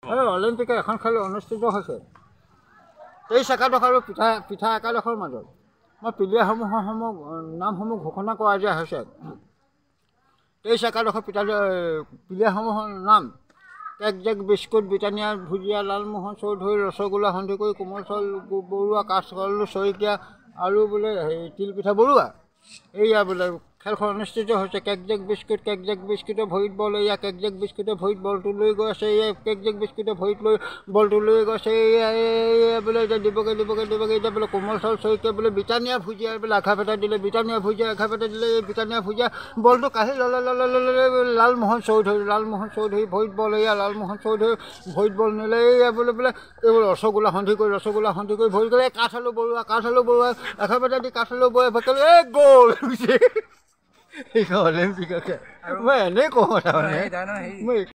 এই অলিম্পিকে এখন খেল অনুষ্ঠিত হৈছে 23 একাদশ আৰু পিঠা একাদশৰ মাজত মই প্লেয়াৰসমূহৰ নামসমূহ ঘোষণা কৰা দিয়া হৈছে 23 একাদশৰ প্লেয়াৰসমূহৰ নাম cake Jake biscuit Britannia bhujia Lalmohan Chowdhury rasgulla Sandikai Komal Chaul Barua কাঁচকল Saikia আৰু বোলে তিলপিঠা বৰুৱা এইয়া বোলে খেলখন অনুষ্ঠিত হৈছে কেক জেক বিস্কুটে ভৰিত বল এয়া কেক জেক বিস্কুটে ভৰিত বলটো লৈ গৈ আছে এয়া কেক জেক বিস্কুটে ভৰিত লৈ বলটো লৈ গৈছে এয়া বোলে এতিয়া দিবগৈ এতিয়া বোলে কোমল চাউল শইকীয়া বোলে ব্ৰিটানিয়া ভুজিয়া বোলে আঘা পেটা দিলে ব্ৰিটানিয়া ভুজিয়া আঘা পেটা দিলে এই ব্ৰিটানিয়া ভুজিয়া বলটো কাঢ়ি ল'লে লালমোহন চৌধুৰী ভৰিত বল এয়া লালমোহন চৌধুৰী ভৰিত বল নিলে এয়া বোলে এইবোৰ ৰসগোল্লা সন্ধিকৈ ভৰিত গ'লে কাঠআলু বৰুৱা আঘা পেটা দি কাঠআলু বৰুৱা এই গ'ল অলিম্পিককে মই এনেই কওঁ তাৰমানে মই